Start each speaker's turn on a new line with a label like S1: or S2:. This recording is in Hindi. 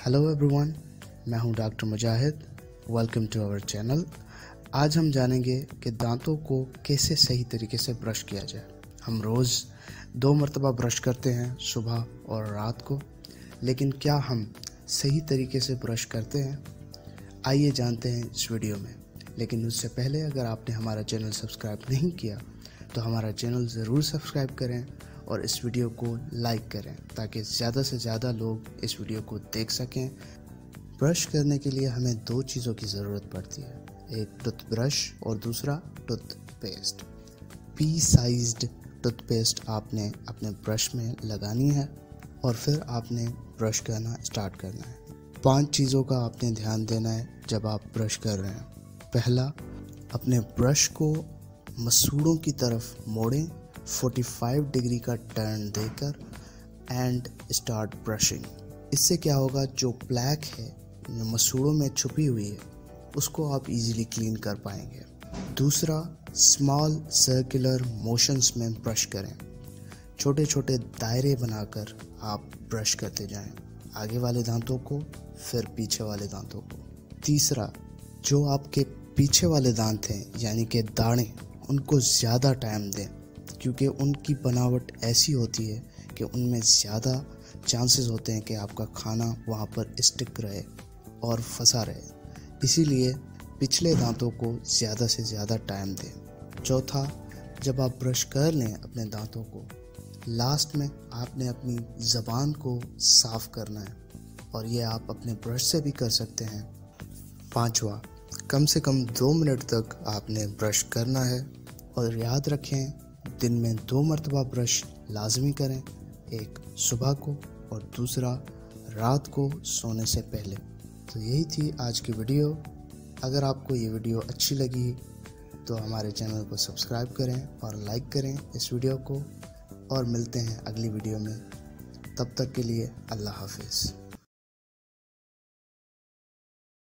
S1: हेलो एवरीवन, मैं हूं doctor Mujahid. Welcome to our channel. आज हम जानेंगे कि दांतों को कैसे सही तरीके से ब्रश किया जाए। हम रोज़ 2 मरतबा ब्रश करते हैं, सुबह और रात को, लेकिन क्या हम सही तरीके से ब्रश करते हैं? आइए जानते हैं इस वीडियो में। लेकिन उससे पहले अगर आपने हमारा चैनल सब्सक्राइब नहीं किया तो हमारा चैनल ज़रूर सब्सक्राइब करें और इस वीडियो को लाइक करें ताकि ज़्यादा से ज़्यादा लोग इस वीडियो को देख सकें। ब्रश करने के लिए हमें 2 चीज़ों की ज़रूरत पड़ती है, एक टूथब्रश और दूसरा टूथपेस्ट। पी साइज्ड टूथपेस्ट आपने अपने ब्रश में लगानी है और फिर आपने ब्रश करना स्टार्ट करना है। 5 चीज़ों का आपने ध्यान देना है जब आप ब्रश कर रहे हैं। पहला, अपने ब्रश को मसूड़ों की तरफ मोड़ें 45 डिग्री का टर्न देकर एंड स्टार्ट ब्रशिंग। इससे क्या होगा, जो प्लैक है जो मसूड़ों में छुपी हुई है उसको आप इजीली क्लीन कर पाएंगे। दूसरा, स्मॉल सर्कुलर मोशंस में ब्रश करें। छोटे छोटे दायरे बनाकर आप ब्रश करते जाएं, आगे वाले दांतों को फिर पीछे वाले दांतों को। तीसरा, जो आपके पीछे वाले दांत हैं यानी कि दाढ़ें, उनको ज़्यादा टाइम दें क्योंकि उनकी बनावट ऐसी होती है कि उनमें ज़्यादा चांसेस होते हैं कि आपका खाना वहाँ पर स्टिक रहे और फंसा रहे, इसीलिए पिछले दांतों को ज़्यादा से ज़्यादा टाइम दें। चौथा, जब आप ब्रश कर लें अपने दांतों को, लास्ट में आपने अपनी ज़बान को साफ़ करना है और ये आप अपने ब्रश से भी कर सकते हैं। पांचवा, कम से कम 2 मिनट तक आपने ब्रश करना है और याद रखें दिन में 2 मरतबा ब्रश लाजमी करें, एक सुबह को और दूसरा रात को सोने से पहले। तो यही थी आज की वीडियो। अगर आपको ये वीडियो अच्छी लगी तो हमारे चैनल को सब्सक्राइब करें और लाइक करें इस वीडियो को, और मिलते हैं अगली वीडियो में। तब तक के लिए अल्लाह हाफिज़।